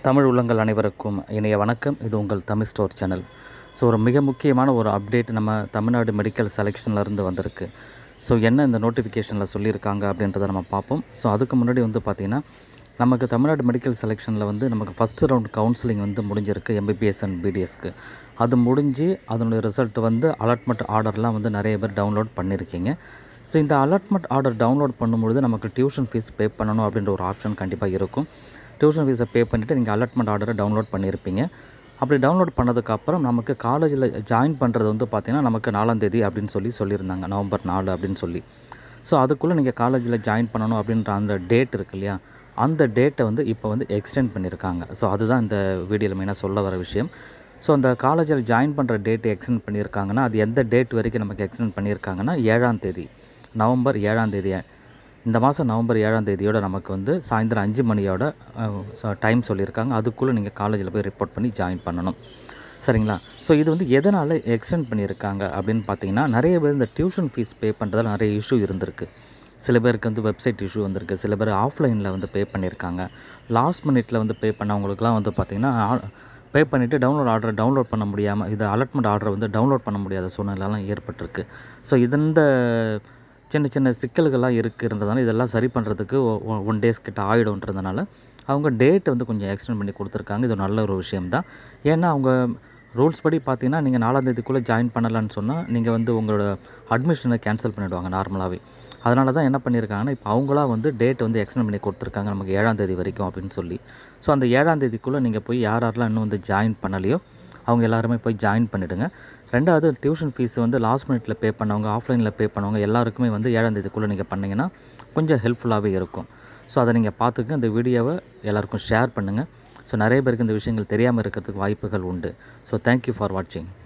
தமிழ் உள்ளங்கள் அனைவருக்கும் இனிய வணக்கம். இது உங்கள் TamilStore சேனல். ஸோ ஒரு மிக முக்கியமான ஒரு அப்டேட் நம்ம தமிழ்நாடு மெடிக்கல் செலெக்ஷன்லேருந்து வந்திருக்கு. ஸோ என்ன இந்த நோட்டிஃபிகேஷனில் சொல்லியிருக்காங்க அப்படின்றத நம்ம பார்ப்போம். ஸோ அதுக்கு முன்னாடி பார்த்திங்கன்னா நமக்கு தமிழ்நாடு மெடிக்கல் செலெக்ஷனில் நமக்கு ஃபஸ்ட்டு ரவுண்ட் கவுன்சிலிங் முடிஞ்சிருக்கு MBBS அண்ட் BDSக்கு. அது முடிஞ்சு அதனுடைய ரிசல்ட் அலாட்மெண்ட் ஆர்டர்லாம் நிறைய பேர் டவுன்லோட் பண்ணியிருக்கீங்க. ஸோ இந்த அலாட்மெண்ட் ஆர்டர் டவுன்லோட் பண்ணும்பொழுது நமக்கு டியூஷன் ஃபீஸ் பே பண்ணணும் அப்படின்ற ஒரு ஆப்ஷன் கண்டிப்பாக இருக்கும். டியூஷன் ஃபீஸை பே பண்ணிவிட்டு நீங்கள் அலாட்மெண்ட் ஆர்டரை டவுன்லோட் பண்ணியிருப்பீங்க. அப்படி டவுன்லோட் பண்ணதுக்கப்புறம் நமக்கு காலேஜில் ஜாயின் பண்ணுறது பார்த்திங்கன்னா நமக்கு 4ஆம் தேதி அப்படின்னு சொல்லியிருந்தாங்க, நவம்பர் 4 அப்படின்னு சொல்லி. ஸோ அதுக்குள்ளே நீங்கள் காலேஜில் ஜாயின் பண்ணணும் அப்படின்ற அந்த டேட் இருக்கு இல்லையா, அந்த டேட்டை இப்போ எக்ஸ்டெண்ட் பண்ணியிருக்காங்க. ஸோ அதுதான் இந்த வீடியோவில் மெயினாக சொல்ல வர விஷயம். ஸோ அந்த காலேஜில் ஜாயின் பண்ணுற டேட்டை எக்ஸ்டெண்ட் பண்ணியிருக்காங்கன்னா அது எந்த டேட் வரைக்கும் நமக்கு எக்ஸ்டெண்ட் பண்ணியிருக்காங்கன்னா 7ஆம் தேதி, நவம்பர் 7ஆம் தேதி. இந்த மாதம் நவம்பர் 7ஆம் தேதியோட நமக்கு சாயந்தரம் 5 மணியோட டைம் சொல்லியிருக்காங்க. அதுக்குள்ளே நீங்கள் காலேஜில் போய் ரிப்போர்ட் பண்ணி ஜாயின் பண்ணணும், சரிங்களா? ஸோ இது எதனால் எக்ஸ்டெண்ட் பண்ணியிருக்காங்க அப்படின்னு பார்த்தீங்கன்னா, நிறைய பேர் இந்த டியூஷன் ஃபீஸ் பே பண்ணுறதால நிறைய இஷ்யூ இருந்திருக்கு. சில பேருக்கு வெப்சைட் இஷ்யூ வந்திருக்கு, சில பேர் ஆஃப்லைனில் பே பண்ணியிருக்காங்க. லாஸ்ட் மினிட்டில் பே பண்ணவங்களுக்குலாம் பார்த்திங்கன்னா பே பண்ணிவிட்டு டவுன்லோட் பண்ண முடியாமல், இது அலாட்மெண்ட் ஆர்டரை டவுன்லோட் பண்ண முடியாத சூழ்நிலைலாம் ஏற்பட்டிருக்கு. ஸோ இந்த சின்ன சின்ன சிக்கல்கள்லாம் இருக்குன்றதுனால இதெல்லாம் சரி பண்ணுறதுக்கு 1 days கிட்ட ஆகிடும்ன்றதுனால அவங்க டேட் கொஞ்சம் எக்ஸ்டெண்ட் பண்ணி கொடுத்துருக்காங்க. இது நல்ல ஒரு விஷயம்தான். ஏன்னா அவங்க ரூல்ஸ் படி பார்த்தீங்கன்னா நீங்கள் 4ஆம் தேதிக்குள்ளே ஜாயின் பண்ணலான்னு சொன்னால் நீங்கள் உங்களோட அட்மிஷனை கேன்சல் பண்ணிவிடுவாங்க நார்மலாகவே. அதனால தான் என்ன பண்ணியிருக்காங்கன்னா இப்போ அவங்களா டேட் எக்ஸ்டெண்ட் பண்ணி கொடுத்துருக்காங்க நமக்கு 7ஆம் தேதி வரைக்கும் அப்படின்னு சொல்லி. ஸோ அந்த 7ஆம் தேதிக்குள்ளே நீங்கள் போய் யாரெல்லாம் இன்னும் ஜாயின் பண்ணலையோ அவங்க எல்லாருமே போய் ஜாயின் பண்ணிவிடுங்க. ரெண்டாவது, டியூஷன் ஃபீஸ் லாஸ்ட் மினிட்டில் பே பண்ணவங்க, ஆஃப்லைனில் பே பண்ணவங்க எல்லாருக்குமே 7ஆம் தேதிக்குள்ளே நீங்கள் பண்ணிங்கன்னா கொஞ்சம் ஹெல்ப்ஃபுல்லாகவே இருக்கும். ஸோ அதை நீங்கள் பார்த்துக்க இந்த வீடியோவை எல்லாருக்கும் ஷேர் பண்ணுங்கள். ஸோ நிறைய பேருக்கு இந்த விஷயங்கள் தெரியாமல் இருக்கிறதுக்கு வாய்ப்புகள் உண்டு. ஸோ தேங்க்யூ ஃபார் வாட்சிங்.